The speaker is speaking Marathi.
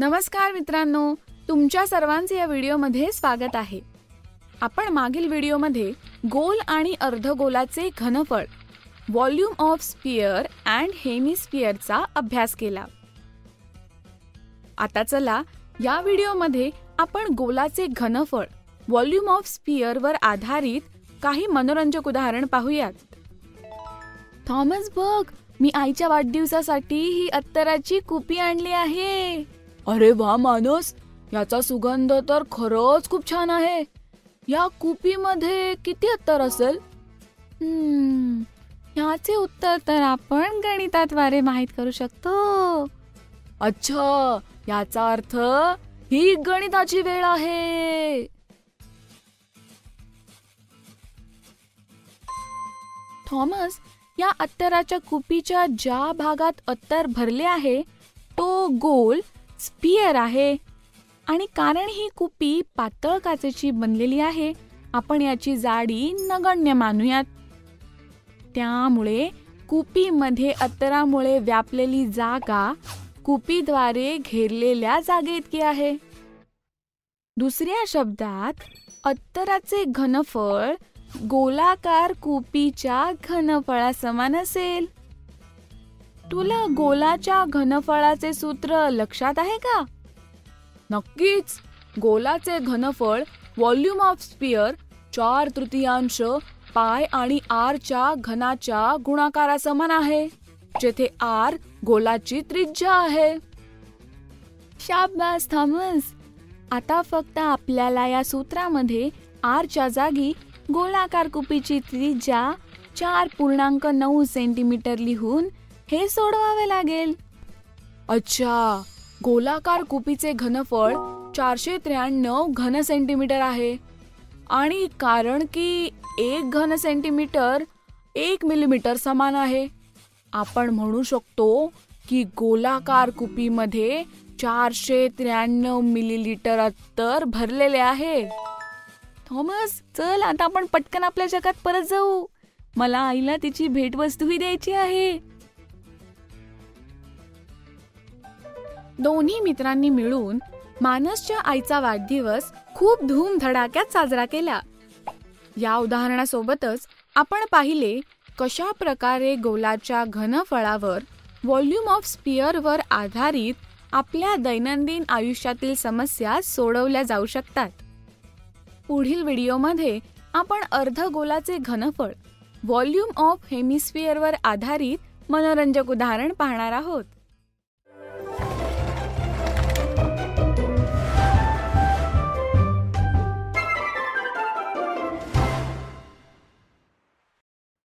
नमस्कार मित्रांनो, तुमच्या सर्वांचे या व्हिडिओमध्ये स्वागत आहे। आपण मागील व्हिडिओमध्ये गोल आणि अर्धगोलाचे घनफळ व्हॉल्यूम ऑफ स्फिअर अँड हेमिस्फिअरचा अभ्यास केला। आता चला या व्हिडिओमध्ये आपण गोलाचे घनफळ व्हॉल्यूम ऑफ स्फिअर वर आधारित काही मनोरंजक उदाहरण पाहूयात। थॉमस बघ, मी आईच्या वाढदिवसासाठी ही अत्तराची कुपी आणली आहे। अरे वा मानस, याचा सुगंध तर खरंच खूप छान आहे। या कुपीमध्ये किती अत्तर असेल? याचे उत्तर तर आपण गणिताद्वारे माहित करू शकतो। अच्छा, याचा अर्थ ही गणिताची वेळ आहे। थॉमस, या अत्तराच्या कुपीच्या ज्या भागात अत्तर भरले आहे तो गोल स्फिअर आहे आणि कारण ही कुपी पातळ काचेची बनलेली आहे, आपण याची जाडी नगण्य मानूयात। त्यामुळे कुपीमध्ये अत्तरामुळे व्यापलेली जागा कुपीद्वारे घेरलेल्या जागेइतकी आहे। दुसऱ्या शब्दात अत्तराचे घनफळ गोलाकार कुपीच्या घनफळासमान असेल। तुला गोलाच्या घनफळाचे सूत्र लक्षात आहे का? नक्कीच, गोलाचे घनफळ व्हॉल्यूम ऑफ स्फिअर 4/3 पाय आणि r च्या घनाच्या गुणाकारासमान आहे, जेथे r गोलाची त्रिज्या आहे। शाबास थॉमस, आता फक्त आपल्याला या सूत्रामध्ये r च्या जागी गोलाकार कुपीची त्रिज्या 4.9 सेंटीमीटर लिहून हे सोडवावे लागेल। अच्छा, गोलाकार कुपीचे घनफळ 493 घन सेंटीमीटर आहे आणि कारण की 1 घन सेंटीमीटर 1 मिलीमीटर समान आहे, आपण म्हणू शकतो की गोलाकार कुपीमध्ये 493 मिलीलीटर अत्तर भरलेले आहे। थॉमस, चल आता आपण पटकन आपल्या जगात परत जाऊ। मला आईला तिची भेटवस्तूही द्यायची आहे। दोन्ही मित्रांनी मिळून मानसच्या आईचा वाढदिवस खूप धूमधडाक्यात साजरा केला। या उदाहरणासोबतच आपण पाहिले कशा प्रकारे गोलाच्या घनफळावर व्हॉल्यूम ऑफ स्फिअर वर आधारित आपल्या दैनंदिन आयुष्यातील समस्या सोडवल्या जाऊ शकतात। पुढील व्हिडिओमध्ये आपण अर्धगोलाचे घनफळ व्हॉल्यूम ऑफ हेमिस्फिअर वर आधारित मनोरंजक उदाहरण पाहणार आहोत।